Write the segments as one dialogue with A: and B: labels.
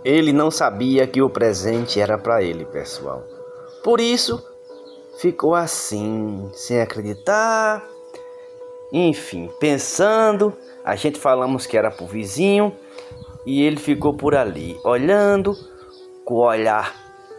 A: Ele não sabia que o presente era para ele, pessoal. Por isso, ficou assim, sem acreditar. Enfim, pensando, a gente falamos que era pro vizinho e ele ficou por ali, olhando, com o olhar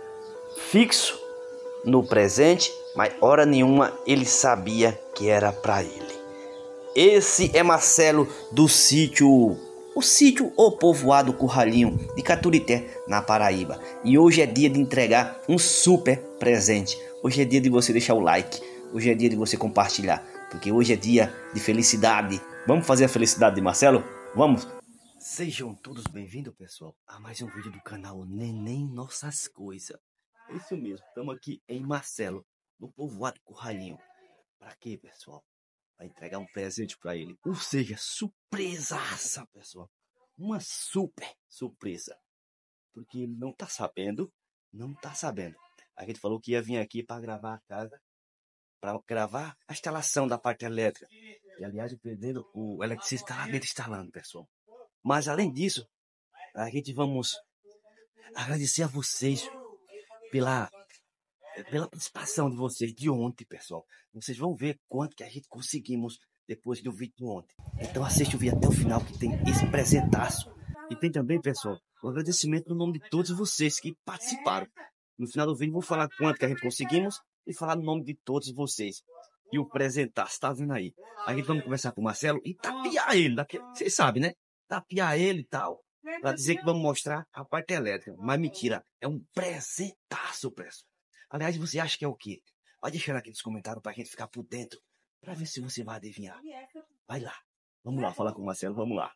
A: fixo no presente, mas hora nenhuma ele sabia que era para ele. Esse é Marcelo do sítio, o sítio O Povoado Curralinho de Caturité, na Paraíba. E hoje é dia de entregar um super presente. Hoje é dia de você deixar o like, hoje é dia de você compartilhar, porque hoje é dia de felicidade. Vamos fazer a felicidade de Marcelo? Vamos? Sejam todos bem-vindos, pessoal, a mais um vídeo do canal Neném Nossas Coisas. É isso mesmo, estamos aqui em Marcelo, no Povoado Curralinho. Para quê, pessoal? Para entregar um presente para ele. Ou seja, surpresaça, pessoal. Uma super surpresa. Porque ele não tá sabendo, não tá sabendo. A gente falou que ia vir aqui para gravar a casa, para gravar a instalação da parte elétrica. E aliás, o eletricista está lá dentro instalando, pessoal. Mas além disso, a gente vamos agradecer a vocês pela participação de vocês de ontem, pessoal. Vocês vão ver quanto que a gente conseguimos depois do vídeo de ontem. Então assiste o vídeo até o final, que tem esse presentaço. E tem também, pessoal, um agradecimento no nome de todos vocês que participaram. No final do vídeo vou falar quanto que a gente conseguimos e falar no nome de todos vocês. E o presentaço, tá vendo aí? A gente vamos conversar com o Marcelo e tapear ele. Vocês sabem, né? Tapear ele e tal. Pra dizer que vamos mostrar a parte elétrica. Mas mentira, é um presentaço, pessoal. Aliás, você acha que é o quê? Vai deixando aqui nos comentários pra gente ficar por dentro, pra ver se você vai adivinhar. Vai lá. Vamos lá falar com o Marcelo, vamos lá.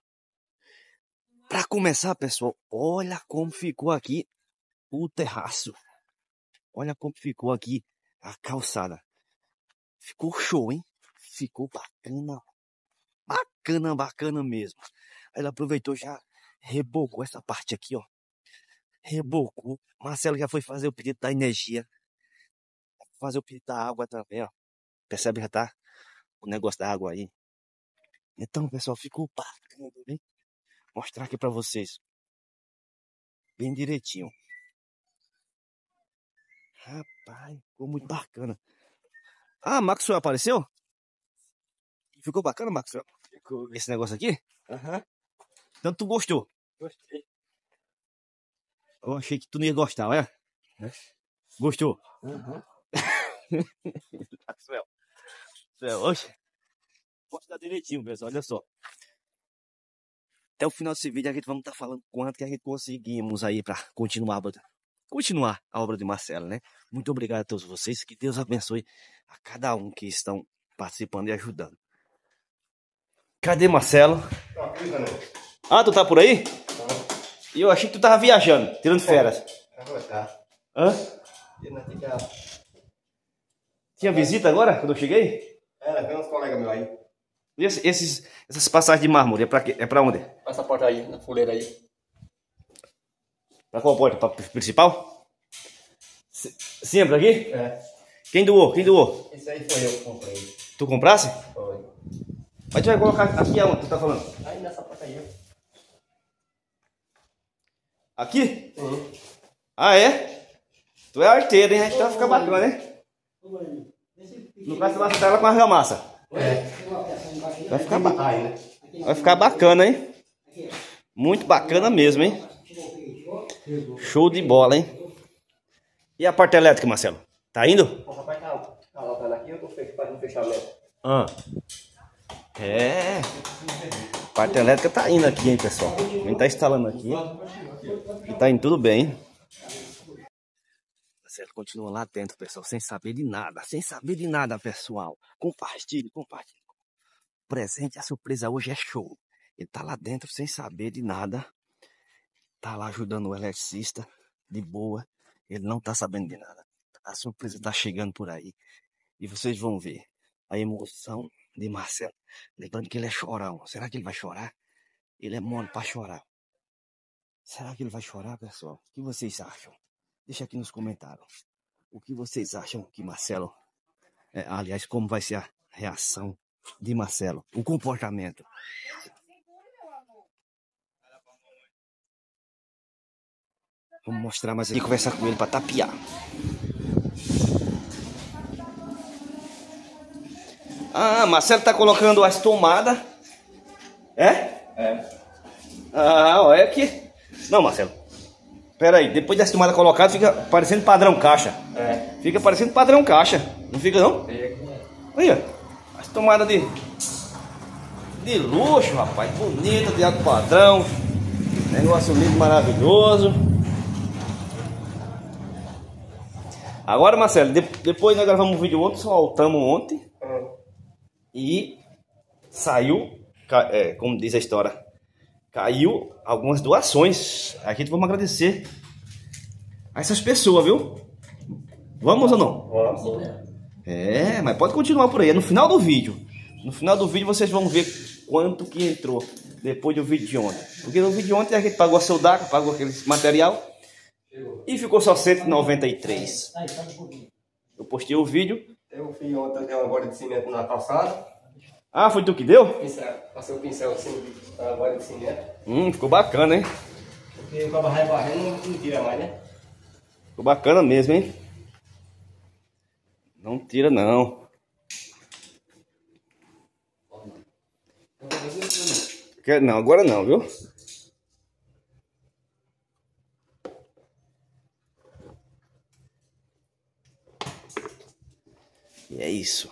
A: Pra começar, pessoal, olha como ficou aqui o terraço. Olha como ficou aqui a calçada. Ficou show, hein? Ficou bacana. Bacana, bacana mesmo. Ela aproveitou, já rebocou essa parte aqui, ó. Rebocou. Marcelo já foi fazer o pedido da energia. Fazer o pedido da água também, ó. Percebe, já tá o negócio da água aí. Então, pessoal, ficou bacana, hein? Mostrar aqui pra vocês. Bem direitinho. Rapaz, ficou muito bacana. Ah, Maxwell apareceu? Ficou bacana, Maxwell? Ficou. Esse negócio aqui? Aham. Então tu gostou? Gostei. Eu achei que tu não ia gostar, olha. Gostou? Aham. Maxwell. Oxe. Mostra direitinho, pessoal, olha só. Até o final desse vídeo a gente vamos estar falando quanto que a gente conseguimos aí para continuar a obra de Marcelo, né? Muito obrigado a todos vocês, que Deus abençoe a cada um que estão participando e ajudando. Cadê Marcelo? Ah, tu tá por aí? E eu achei que tu tava viajando, tirando férias. Hã? Tinha visita agora, quando eu cheguei?
B: Tem uns colegas meus aí.
A: E essas passagens de mármore, é pra onde?
B: Passa a porta aí, na fuleira aí.
A: Pra qual porta? Pra principal? Sim, é pra aqui?
B: É.
A: Quem doou? Quem doou?
B: Esse aí foi eu que comprei.
A: Tu comprasse?
B: Foi.
A: Mas tu vai colocar aqui aonde tu tá falando?
B: Aí nessa porta aí, ó.
A: Aqui?
B: Uhum.
A: Ah, é? Tu é arteiro, hein? Então vai ficar bacana, né? No caso, tu vai acertar ela com argamassa.
B: É.
A: Vai ficar bacana, hein? Muito bacana mesmo, hein? Show de bola, hein? E a parte elétrica, Marcelo? Tá indo?
B: O rapaz tá colocando aqui, eu tô fazendo fechamento.
A: Ah. É. A parte elétrica tá indo aqui, hein, pessoal? A gente tá instalando aqui. E tá indo tudo bem, hein? Marcelo continua lá dentro, pessoal, sem saber de nada. Sem saber de nada, pessoal. Compartilhe, compartilhe. O presente, a surpresa hoje é show. Ele tá lá dentro sem saber de nada. Tá lá ajudando o eletricista, de boa. Ele não tá sabendo de nada. A surpresa tá chegando por aí. E vocês vão ver a emoção de Marcelo. Lembrando que ele é chorão. Será que ele vai chorar? Ele é mole pra chorar. Será que ele vai chorar, pessoal? O que vocês acham? Deixa aqui nos comentários. O que vocês acham que Marcelo... aliás, como vai ser a reação de Marcelo? O comportamento. Vamos mostrar mais aqui e conversar com ele pra tapear. Ah, Marcelo tá colocando as tomadas. É?
B: É.
A: Ah, olha aqui. Não, Marcelo. Pera aí, depois das tomadas colocadas fica parecendo padrão caixa.
B: É.
A: Fica parecendo padrão caixa. Não fica não?
B: Fica.
A: Olha, as tomadas de luxo, rapaz. Bonita, de alto padrão. Negócio lindo, maravilhoso. Agora, Marcelo, depois nós gravamos um vídeo ontem, soltamos ontem. E saiu, como diz a história, caiu algumas doações. Aqui vamos agradecer a essas pessoas, viu? Vamos ou não?
B: Vamos.
A: É, mas pode continuar por aí, é no final do vídeo. No final do vídeo vocês vão ver quanto que entrou depois do vídeo de ontem. Porque no vídeo de ontem a gente pagou a seu DACA, pagou aquele material e ficou só 193. Eu postei o vídeo.
B: Eu fiz ontem, dei uma borda de cimento na calçada.
A: Ah, foi tu que deu?
B: Passei o pincel assim, na borda de cimento.
A: Ficou bacana, hein?
B: Porque o vai barrendo não tira mais, né?
A: Ficou bacana mesmo, hein? Não tira, não. Não, agora não, viu? E é isso.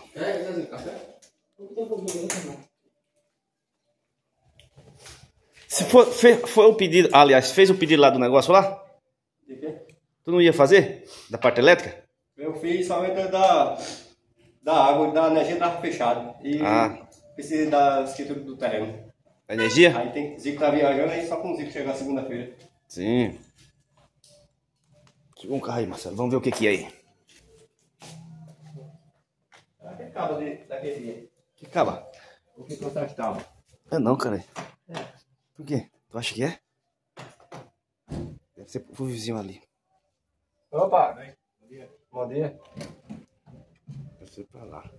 A: Se foi o pedido, aliás, fez o pedido lá do negócio lá?
B: De quê?
A: Tu não ia fazer? Da parte elétrica?
B: Eu fiz somente da água, da energia estava fechado. E precisa da escritura do terreno.
A: A energia?
B: Aí tem Zico tá viajando, aí só com o Zico chegar segunda-feira.
A: Sim. Chegou um carro aí, Marcelo. Vamos ver o que que é aí.
B: Aquele cabo daquele dia.
A: Que caba?
B: O que trouxe as tábuas?
A: É não, cara. Por quê? Tu acha que é? Deve ser pro vizinho ali.
B: Opa! Bom dia. Bom dia.
A: Deve ser pra lá.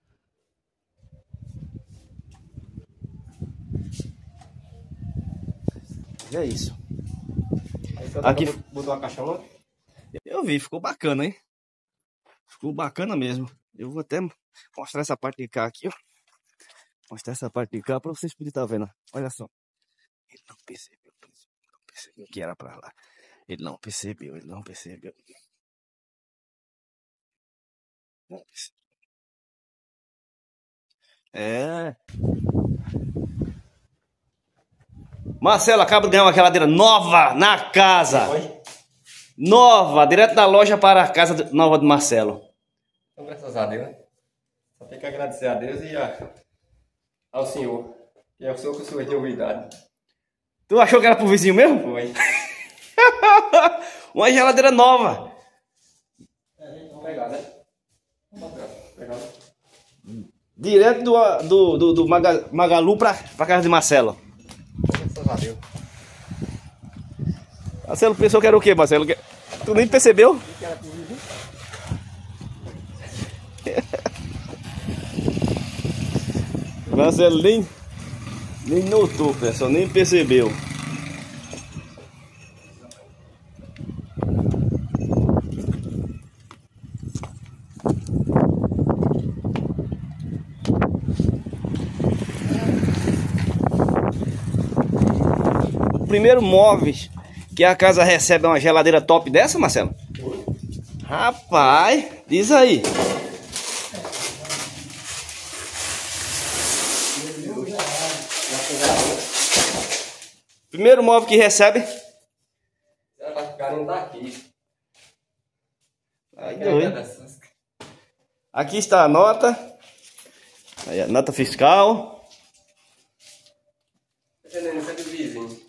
A: E é isso.
B: Aqui botou a caixa ontem?
A: Eu vi, ficou bacana, hein? Ficou bacana mesmo. Eu vou até mostrar essa parte de cá aqui, ó. Mostrar essa parte de cá pra vocês poderem estar vendo. Olha só. Ele não percebeu que era pra lá. Ele não percebeu. Não percebeu. É. Marcelo acaba de ganhar uma geladeira nova na casa. Nova, direto da loja para a casa nova do Marcelo.
B: Então, graças a Deus, né? Só tem que agradecer a Deus e ao Senhor. Que é o Senhor que o Senhor tem ouvidade.
A: Tu achou que era pro vizinho mesmo?
B: Foi.
A: Uma geladeira nova.
B: Vamos pegar, né? Vamos pegar, né?
A: Direto do Magalu pra casa de Marcelo.
B: Graças a Deus.
A: Marcelo pensou que era o quê, Marcelo? Tu nem percebeu? Marcelo nem notou, pessoal, nem percebeu. O primeiro móveis que a casa recebe é uma geladeira top dessa, Marcelo? Rapaz, diz aí. Primeiro móvel que recebe.
B: Ela vai ficar não daqui.
A: Aqui está a nota. Aí, a nota fiscal.
B: Esse é do vizinho.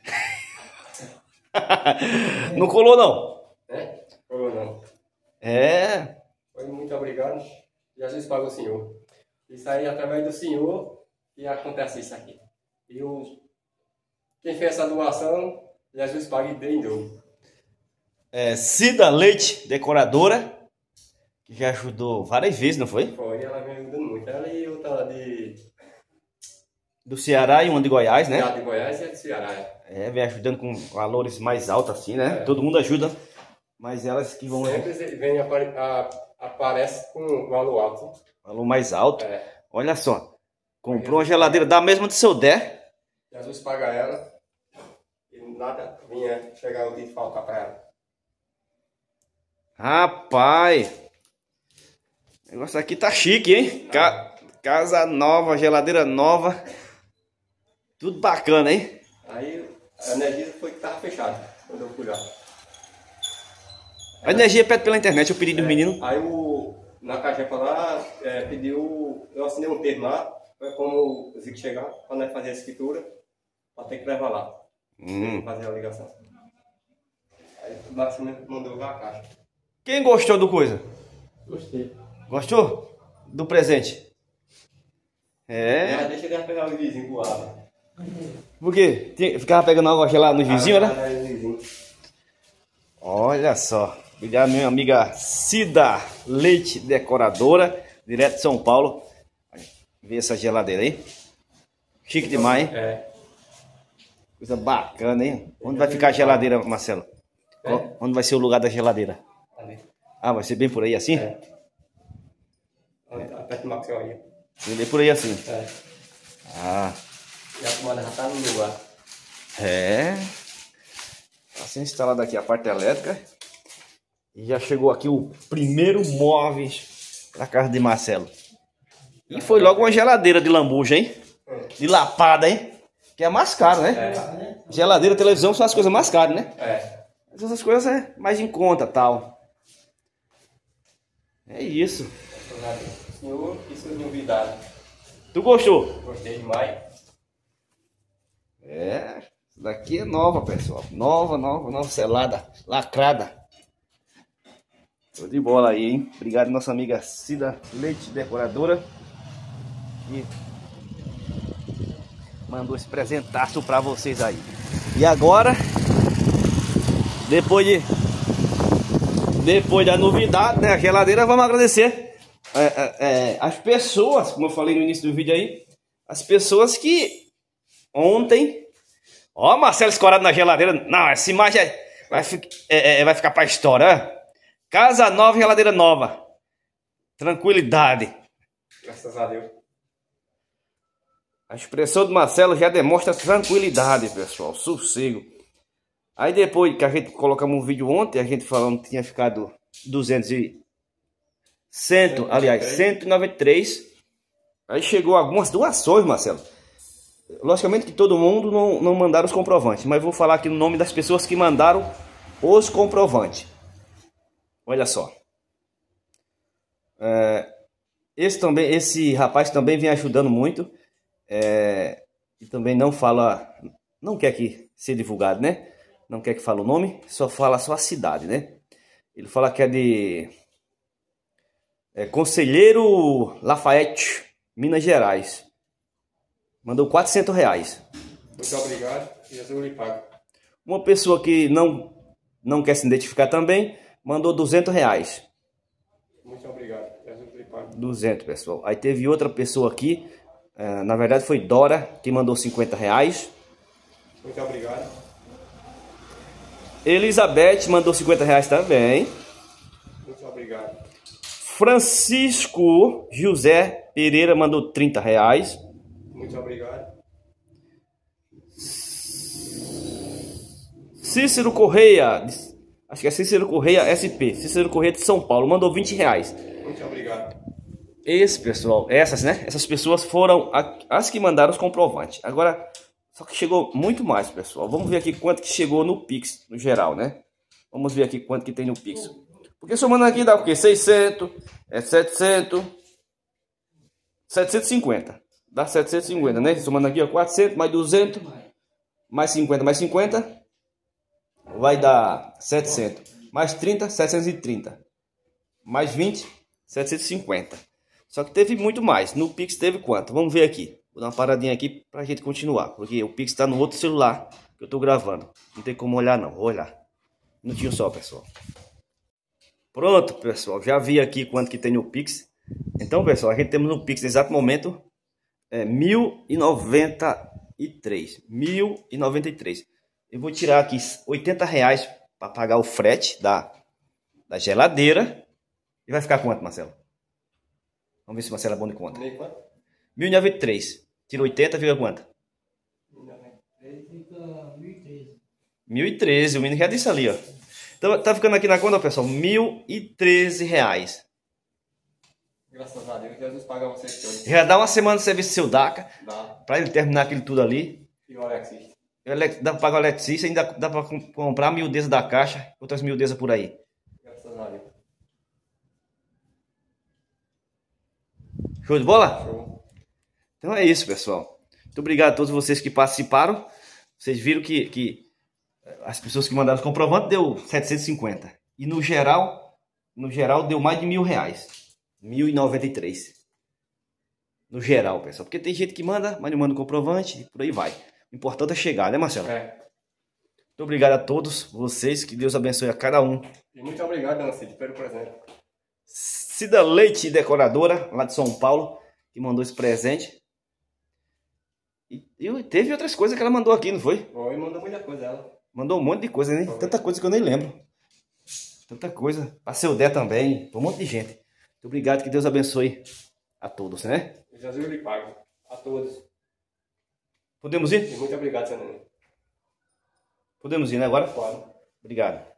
A: Não colou não?
B: É? Ou não?
A: É.
B: Foi muito obrigado. Jesus paga o Senhor. Isso aí, através do Senhor, que acontece isso aqui. E quem fez essa doação, Jesus paga e dê em dobro.
A: Cida Leite, decoradora, que já ajudou várias vezes, não foi?
B: Foi, ela me ajudando muito. Ela e outra de...
A: Do Ceará e uma de Goiás, né?
B: A de Goiás e a de Ceará.
A: É, vem ajudando com valores mais altos assim, né? É. Todo mundo ajuda, mas elas que vão...
B: Sempre vem, aparece com valor alto.
A: Valor mais alto? É. Olha só, comprou uma geladeira da mesma do seu Dé.
B: Jesus paga ela e nada vinha chegar o dia de faltar para ela.
A: Rapaz, o negócio aqui tá chique, hein? Casa nova, geladeira nova, tudo bacana, hein?
B: Aí a energia foi que tava fechada quando eu fui lá.
A: A energia pede pela internet, eu pedi do menino.
B: Aí na Cajepa lá, pediu, eu assinei um termo lá, foi como o Zico chegar, para nós fazer a escritura, para ter que levar lá, fazer a ligação. Aí o Nascimento mandou ver a caixa.
A: Quem gostou do coisa?
B: Gostei.
A: Gostou? Do presente? É.
B: Deixa eu pegar o vizinho com água.
A: Por quê? Ficava pegando água gelada no vizinho, né? Olha só. Obrigado, minha amiga Cida Leite Decoradora, direto de São Paulo. Vê essa geladeira aí. Chique demais, hein? É. Coisa bacana, hein? Onde vai ficar a geladeira, Marcelo? Onde vai ser o lugar da geladeira? Ali. Ah, vai ser bem por aí assim? É.
B: Perto do Maxwell aí.
A: Bem por aí assim?
B: É.
A: Ah.
B: E a tomada já tá no lugar.
A: É. Tá sendo instalada aqui a parte elétrica. E já chegou aqui o primeiro móveis da casa de Marcelo. E foi logo uma geladeira de lambuja, hein? De lapada, hein? Que é mais caro, né? É. Geladeira, televisão são as coisas mais caras, né?
B: É.
A: Mas essas coisas é mais em conta, tal. É isso.
B: Senhor, isso é novidade.
A: Tu gostou?
B: Gostei demais.
A: É. Isso daqui é nova, pessoal. Nova, selada, lacrada. Tô de bola aí, hein? Obrigado, nossa amiga Cida Leite Decoradora. E mandou esse presentaço pra vocês aí. E agora, depois da novidade, né? A geladeira, vamos agradecer as pessoas, como eu falei no início do vídeo aí. As pessoas que ontem... Ó, Marcelo escorado na geladeira. Não, essa imagem vai ficar pra história, ó. Casa nova, geladeira nova. Tranquilidade.
B: Graças a Deus.
A: A expressão do Marcelo já demonstra tranquilidade, pessoal. Sossego. Aí depois que a gente colocamos um vídeo ontem, a gente falando que tinha ficado 193. Aí chegou algumas doações, Marcelo. Logicamente que todo mundo não mandaram os comprovantes. Mas vou falar aqui no nome das pessoas que mandaram os comprovantes. Olha só, esse rapaz também vem ajudando muito, e também não quer que seja divulgado, né? Não quer que fale o nome, só fala a cidade, né? Ele fala que é de Conselheiro Lafayette, Minas Gerais. Mandou R$400.
B: Muito obrigado, Jesus lhe paga.
A: Uma pessoa que não quer se identificar também mandou R$200.
B: Muito obrigado.
A: 200, pessoal. Aí teve outra pessoa aqui, na verdade foi Dora, que mandou R$50.
B: Muito obrigado.
A: Elizabeth mandou R$50 também.
B: Muito obrigado.
A: Francisco José Pereira mandou R$30.
B: Muito obrigado.
A: Cícero Correia, acho que é Cícero Correia SP, Cícero Correia de São Paulo, mandou R$20.
B: Muito obrigado.
A: Essas pessoas foram as que mandaram os comprovantes. Agora, só que chegou muito mais, pessoal. Vamos ver aqui quanto que chegou no Pix, no geral, né? Vamos ver aqui quanto que tem no Pix. Porque somando aqui dá o quê? 600, 700, 750. Dá 750, né? Somando aqui, ó, 400, mais 200, mais 50, mais 50... vai dar 700, mais 30, 730, mais 20, 750. Só que teve muito mais. No Pix teve quanto? Vamos ver aqui. Vou dar uma paradinha aqui pra gente continuar, porque o Pix está no outro celular que eu tô gravando. Não tem como olhar não, vou olhar. Um minutinho só, pessoal. Pronto, pessoal, já vi aqui quanto que tem no Pix. Então, pessoal, a gente temos no Pix no exato momento R$1.093. eu vou tirar aqui R$ 80 para pagar o frete da geladeira. E vai ficar quanto, Marcelo? Vamos ver se o Marcelo é bom de conta. 1.093. Tira 80, fica quanto? 1.013. O menino já disse ali, ó. Então tá ficando aqui na conta, pessoal, R$ 1.013.
B: Graças a Deus, Jesus paga vocês todos.
A: Já dá uma semana de serviço do seu DACA.
B: Dá.
A: Pra ele terminar aquilo tudo ali.
B: E o Alexis?
A: Dá pra pagar o eletricista, ainda dá pra comprar miudeza da caixa, outras miudezas por aí.
B: Graças a Deus.
A: Show de bola?
B: Show.
A: Então é isso, pessoal. Muito obrigado a todos vocês que participaram. Vocês viram que as pessoas que mandaram os comprovantes deu 750. E no geral deu mais de R$ 1.000. 1.093. No geral, pessoal. Porque tem gente que manda, mas não manda o comprovante e por aí vai. O importante é chegar, né, Marcelo?
B: É.
A: Muito obrigado a todos vocês. Que Deus abençoe a cada um.
B: E muito obrigado, dona Cid, pelo presente.
A: Cida Leite, decoradora, lá de São Paulo, que mandou esse presente. E teve outras coisas que ela mandou aqui, não foi?
B: Foi, mandou muita coisa ela.
A: Mandou um monte de coisa, né? Tanta coisa que eu nem lembro. Tanta coisa. Pra seu Dé também. Um monte de gente. Muito obrigado, que Deus abençoe a todos, né?
B: Jesus lhe pague. A todos.
A: Podemos ir?
B: E muito obrigado, seu nome.
A: Podemos ir, né, agora?
B: Claro.
A: Obrigado.